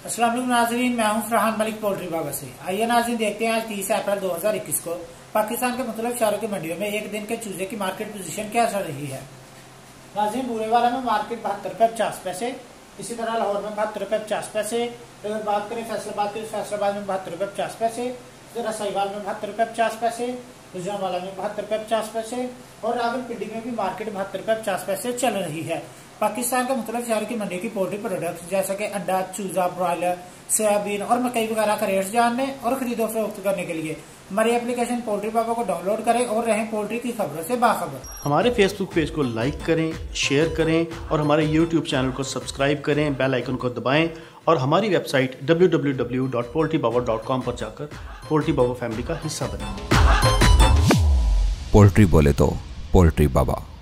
अस्सलाम वालेकुम नाज़रीन, मैं हूं फरहान मलिक पोल्ट्री बाबा से। आइए नाज़रीन देखते हैं आज 30 अप्रैल 2021 को पाकिस्तान के मुख्तलिफ शहरों की मंडियों में एक दिन के चूजे की मार्केट पोजीशन क्या चल रही है। नाज़रीन बूरेवाला में मार्केट 72 रुपये 50 पैसे, इसी तरह लाहौर में 72 रुपये 50 पैसे। अगर बात करें फैसलाबाद की, फैसलाबाद में 72 रुपये 50 पैसे, जरा साहिवाल में 72 रुपये 50 पैसे, गुजरांवाला में 72 रुपये 50 पैसे और रावलपिंडी में भी मार्केट 72 रुपये 50 पैसे चल रही है। पाकिस्तान के मुख्तलिफ शहरों की मंडी की पोल्ट्री प्रोडक्ट्स जैसे कि अंडा, चूजा, ब्रॉयलर, सोयाबीन और मकई वगैरह का रेट जानने और खरीदो फरोख्त करने के लिए हमारी एप्लीकेशन पोल्ट्री बाबा को डाउनलोड करें और रहें पोल्ट्री की खबरों से बाखबर। हमारे फेसबुक पेज को लाइक करें, शेयर करें और हमारे यूट्यूब चैनल को सब्सक्राइब करें, बेल आइकन को दबाएं और हमारी वेबसाइट www.poultrybaba.com पर जाकर पोल्ट्री बाबा फैमिली का हिस्सा बनें। पोल्ट्री बोले तो पोल्ट्री बाबा।